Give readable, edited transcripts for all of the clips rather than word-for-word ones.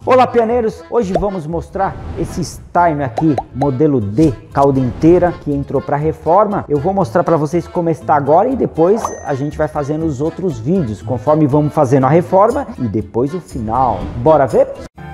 Olá pioneiros, hoje vamos mostrar esse Steinman aqui, modelo D, cauda inteira, que entrou para reforma. Eu vou mostrar para vocês como está agora e depois a gente vai fazendo os outros vídeos, conforme vamos fazendo a reforma e depois o final. Bora ver?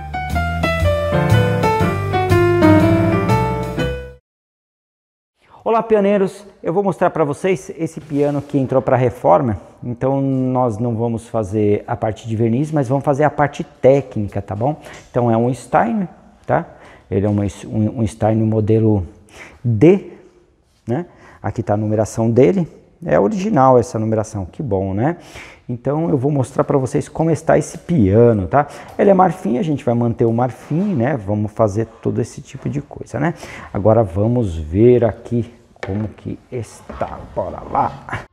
Olá pioneiros, eu vou mostrar para vocês esse piano que entrou para reforma. Então nós não vamos fazer a parte de verniz, mas vamos fazer a parte técnica, tá bom? Então é um Steinman, tá? Ele é um Steinman modelo D, né? Aqui tá a numeração dele, é original essa numeração, que bom, né? Então eu vou mostrar para vocês como está esse piano, tá? Ele é marfim, a gente vai manter o marfim, né? Vamos fazer todo esse tipo de coisa, né? Agora vamos ver aqui como que está, bora lá!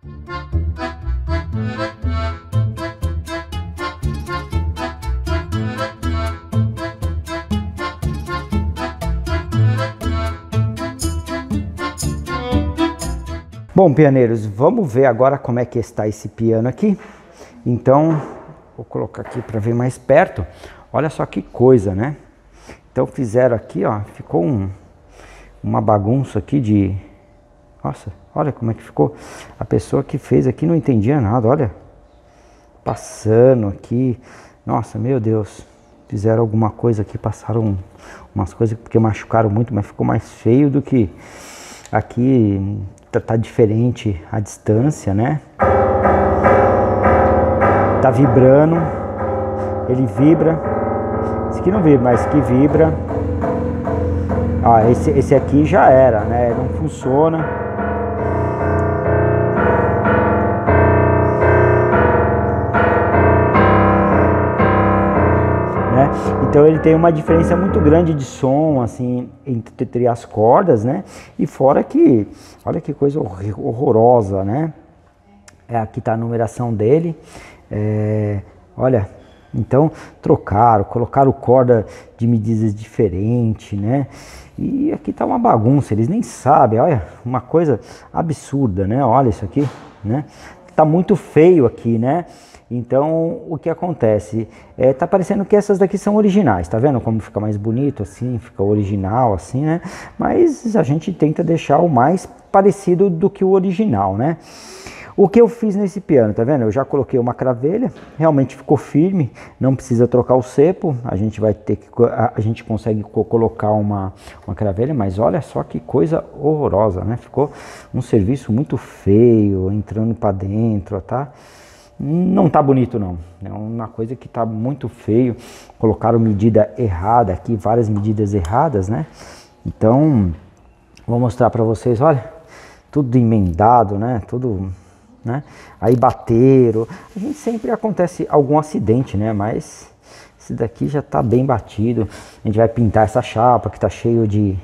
Bom, pianeiros, vamos ver agora como é que está esse piano aqui. Então, vou colocar aqui para ver mais perto. Olha só que coisa, né? Então fizeram aqui, ó, ficou uma bagunça aqui de... Nossa, olha como é que ficou. A pessoa que fez aqui não entendia nada, olha. Passando aqui. Nossa, meu Deus. Fizeram alguma coisa aqui, passaram umas coisas porque machucaram muito, mas ficou mais feio do que aqui. Tá diferente a distância, né? Tá vibrando. Ele vibra. Esse aqui não vibra, mas que vibra. Ah, esse aqui já era, né? Não funciona. Então ele tem uma diferença muito grande de som, assim, entre as cordas, né? E fora que, olha que coisa horrorosa, né? Aqui tá a numeração dele. Olha, então colocaram corda de medidas diferentes, né? E aqui tá uma bagunça, eles nem sabem, olha, uma coisa absurda, né? Olha isso aqui, né? Tá muito feio aqui, né? Então, o que acontece? Tá parecendo que essas daqui são originais, tá vendo como fica mais bonito assim, fica original assim, né? Mas a gente tenta deixar o mais parecido do que o original, né? O que eu fiz nesse piano, tá vendo? Eu já coloquei uma cravelha, realmente ficou firme, não precisa trocar o cepo, a gente vai ter que, a gente consegue colocar uma cravelha, mas olha só que coisa horrorosa, né? Ficou um serviço muito feio, entrando para dentro, tá? Não tá bonito não, é uma coisa que tá muito feio, colocaram medida errada aqui, várias medidas erradas, né? Então, vou mostrar para vocês, olha, tudo emendado, né? Tudo, né? Aí bateram, a gente sempre acontece algum acidente, né? Mas esse daqui já tá bem batido, a gente vai pintar essa chapa que tá cheio de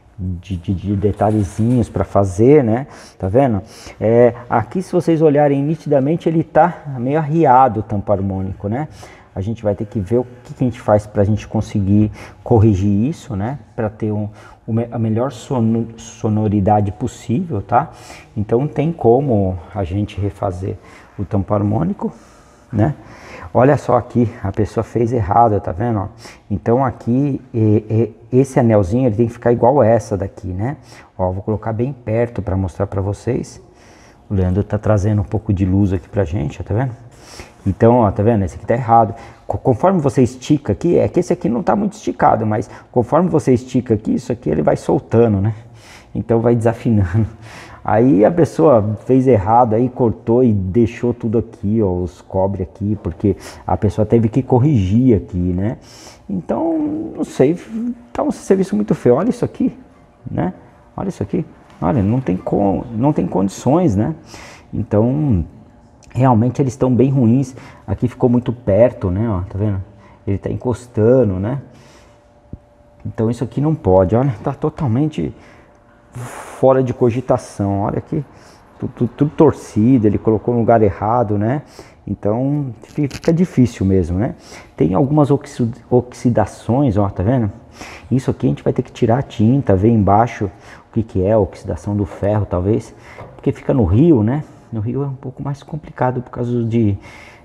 detalhezinhos para fazer, né? Tá vendo? Aqui, se vocês olharem nitidamente, ele tá meio arriado o tampo harmônico, né? A gente vai ter que ver o que a gente faz para a gente conseguir corrigir isso, né? Para ter a melhor sonoridade possível, tá? Então tem como a gente refazer o tampo harmônico, né? Olha só aqui, a pessoa fez errado, tá vendo? Ó? Então aqui, esse anelzinho ele tem que ficar igual essa daqui, né? Ó, vou colocar bem perto para mostrar para vocês. O Leandro tá trazendo um pouco de luz aqui pra gente, ó, tá vendo? Então, ó, tá vendo? Esse aqui tá errado. Conforme você estica aqui, é que esse aqui não tá muito esticado, mas conforme você estica aqui, isso aqui ele vai soltando, né? Então vai desafinando. Aí a pessoa fez errado, aí cortou e deixou tudo aqui, ó, os cobre aqui, porque a pessoa teve que corrigir aqui, né? Então, não sei, tá um serviço muito feio. Olha isso aqui, né? Olha isso aqui. Olha, não tem condições, né? Então, realmente eles estão bem ruins. Aqui ficou muito perto, né? Ó, tá vendo? Ele tá encostando, né? Então isso aqui não pode, olha, tá totalmente fora de cogitação, olha aqui, tudo torcido, ele colocou no lugar errado, né? Então fica difícil mesmo, né? Tem algumas oxidações, ó, tá vendo? Isso aqui a gente vai ter que tirar a tinta, ver embaixo o que é a oxidação do ferro, talvez, porque fica no rio, né? No rio é um pouco mais complicado por causa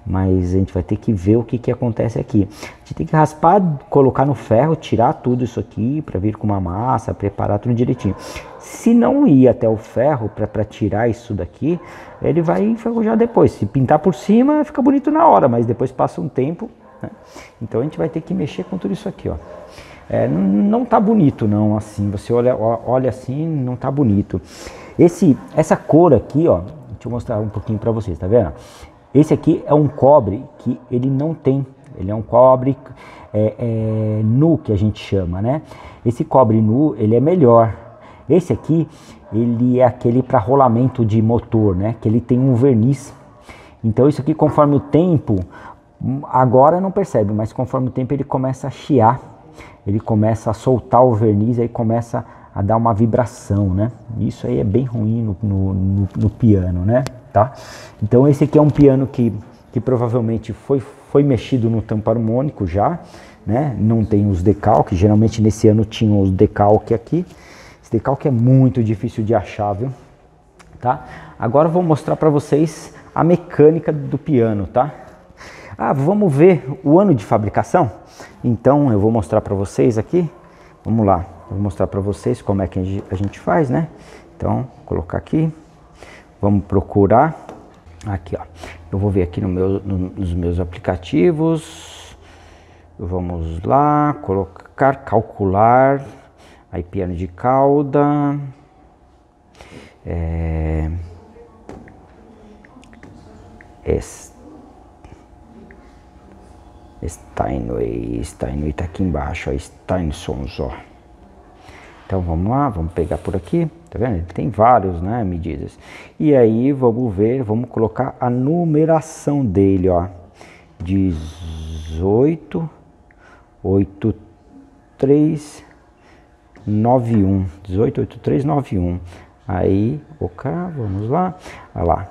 mas a gente vai ter que ver o que que acontece aqui. A gente tem que raspar, colocar no ferro, tirar tudo isso aqui para vir com uma massa, preparar tudo direitinho. Se não ir até o ferro para tirar isso daqui, ele vai enferrujar depois. Se pintar por cima, fica bonito na hora, mas depois passa um tempo, né? Então a gente vai ter que mexer com tudo isso aqui, ó. Não tá bonito não, assim, você olha assim, não tá bonito. Essa cor aqui, ó, deixa eu mostrar um pouquinho para vocês, tá vendo? Esse aqui é um cobre que ele não tem, ele é um cobre nu, que a gente chama, né? Esse cobre nu, ele é melhor. Esse aqui, ele é aquele para rolamento de motor, né? Que ele tem um verniz. Então isso aqui, conforme o tempo, agora não percebe, mas conforme o tempo ele começa a chiar, ele começa a soltar o verniz, aí começa a dar uma vibração, né? Isso aí é bem ruim no piano, né? Tá? Então esse aqui é um piano que provavelmente foi mexido no tampo harmônico já, né? Não tem os decalques, geralmente nesse ano tinham os decalques aqui. Esse decalque é muito difícil de achar, viu? Tá? Agora eu vou mostrar para vocês a mecânica do piano, tá? Vamos ver o ano de fabricação? Então eu vou mostrar para vocês aqui. Vamos lá, eu vou mostrar para vocês como é que a gente faz, né? Então, vou colocar aqui. Vamos procurar. Aqui, ó. Eu vou ver aqui nos meus aplicativos. Vamos lá, colocar, calcular. Aí, piano de cauda. Steinway tá aqui embaixo, ó, Steinsons, ó. Então vamos lá, vamos pegar por aqui, tá vendo? Ele tem vários, né, medidas. E aí vamos ver, vamos colocar a numeração dele, ó. 18, 8391. 188391. Aí, ok, vamos lá. Olha lá.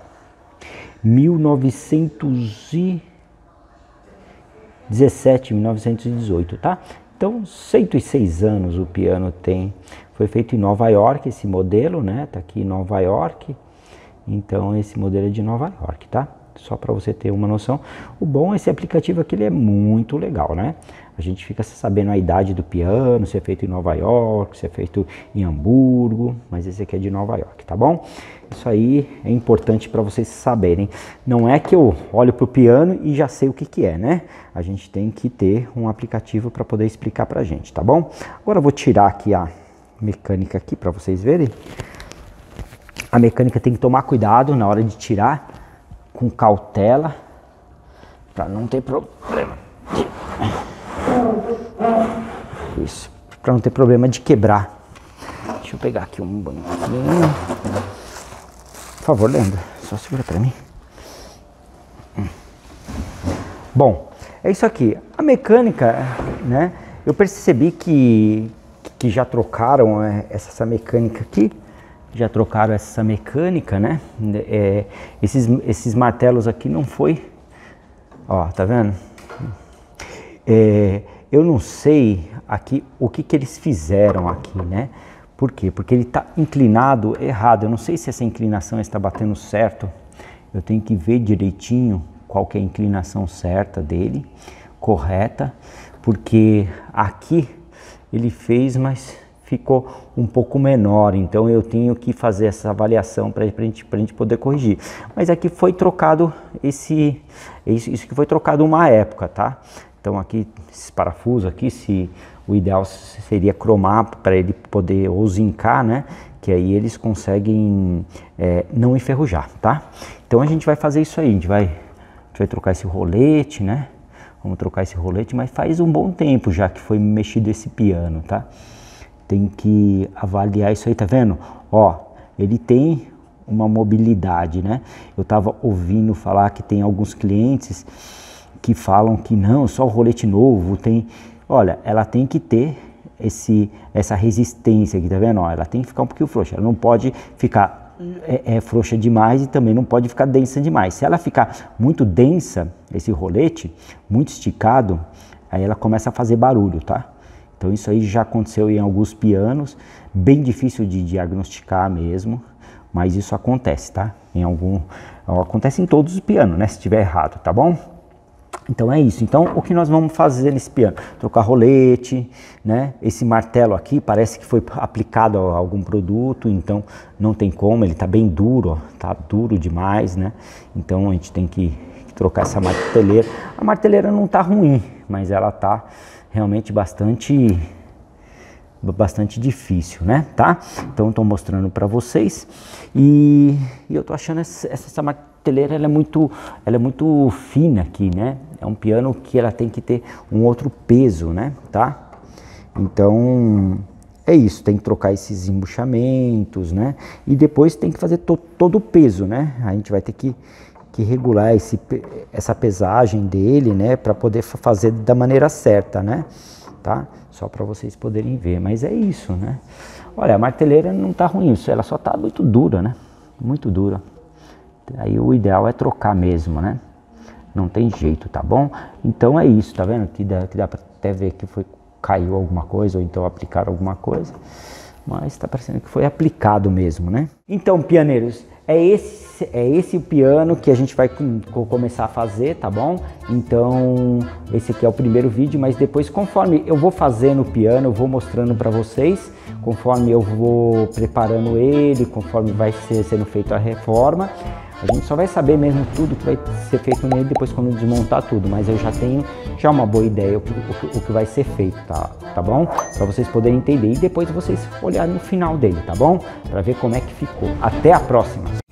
1918, tá? Então, 106 anos o piano tem. Foi feito em Nova York esse modelo, né? Tá aqui em Nova York. Então, esse modelo é de Nova York, tá? Só para você ter uma noção. O bom, esse aplicativo aqui, ele é muito legal, né? A gente fica sabendo a idade do piano, se é feito em Nova York, se é feito em Hamburgo, mas esse aqui é de Nova York, tá bom? Isso aí é importante para vocês saberem. Não é que eu olho para o piano e já sei o que que é, né? A gente tem que ter um aplicativo para poder explicar para a gente, tá bom? Agora eu vou tirar aqui a mecânica aqui para vocês verem. A mecânica tem que tomar cuidado na hora de tirar, com cautela, para não ter problema. Isso, para não ter problema de quebrar. Deixa eu pegar aqui um banquinho. Por favor, Leandro, só segura para mim. Bom, é isso aqui. A mecânica, né? Eu percebi que já trocaram essa mecânica aqui. Já trocaram essa mecânica, né? Esses martelos aqui não foi. Ó, tá vendo? Eu não sei aqui o que eles fizeram aqui, né? Por quê? Porque ele está inclinado errado. Eu não sei se essa inclinação está batendo certo. Eu tenho que ver direitinho qual que é a inclinação certa dele, correta, porque aqui ele fez, mas ficou um pouco menor. Então eu tenho que fazer essa avaliação para a gente poder corrigir. Mas aqui foi trocado isso que foi trocado uma época, tá? Então aqui, esses parafusos aqui, o ideal seria cromar para ele poder ou zincar, né? Que aí eles conseguem não enferrujar, tá? Então a gente vai fazer isso aí, a gente vai trocar esse rolete, né? Vamos trocar esse rolete, mas faz um bom tempo já que foi mexido esse piano, tá? Tem que avaliar isso aí, tá vendo? Ó, ele tem uma mobilidade, né? Eu tava ouvindo falar que tem alguns clientes que falam que não, só o rolete novo tem. Olha, ela tem que ter essa resistência aqui, tá vendo? Ó, ela tem que ficar um pouquinho frouxa, ela não pode ficar frouxa demais e também não pode ficar densa demais. Se ela ficar muito densa, esse rolete, muito esticado, aí ela começa a fazer barulho, tá? Então isso aí já aconteceu em alguns pianos, bem difícil de diagnosticar mesmo. mas isso acontece, tá? Acontece em todos os pianos, né? Se estiver errado, tá bom? Então é isso. Então o que nós vamos fazer nesse piano? Trocar rolete, né? Esse martelo aqui parece que foi aplicado a algum produto, então não tem como, ele tá bem duro, ó, tá duro demais, né? Então a gente tem que trocar essa marteleira. A marteleira não tá ruim, mas ela tá realmente bastante difícil, né? Tá? Então estou mostrando para vocês e eu tô achando essa marteleira ela é muito fina aqui, né? É um piano que ela tem que ter um outro peso, né? Tá? Então é isso, tem que trocar esses embuchamentos, né? E depois tem que fazer todo o peso, né? A gente vai ter que regular essa pesagem dele, né? Para poder fazer da maneira certa, né? Tá? Só para vocês poderem ver, mas é isso, né? Olha, a marteleira não tá ruim, ela só tá muito dura, né? Muito dura. Aí o ideal é trocar mesmo, né? Não tem jeito, tá bom? Então é isso, tá vendo? Que dá para até ver que caiu alguma coisa ou então aplicaram alguma coisa, mas tá parecendo que foi aplicado mesmo, né? Então, pianeiros, é esse o piano que a gente vai começar a fazer, tá bom? Então, esse aqui é o primeiro vídeo, mas depois, conforme eu vou fazendo o piano, eu vou mostrando para vocês, conforme eu vou preparando ele, conforme vai sendo feita a reforma. A gente só vai saber mesmo tudo que vai ser feito nele depois quando desmontar tudo, mas eu já tenho uma boa ideia o que vai ser feito, tá bom? Para vocês poderem entender e depois vocês olharem no final dele, tá bom? Para ver como é que ficou. Até a próxima!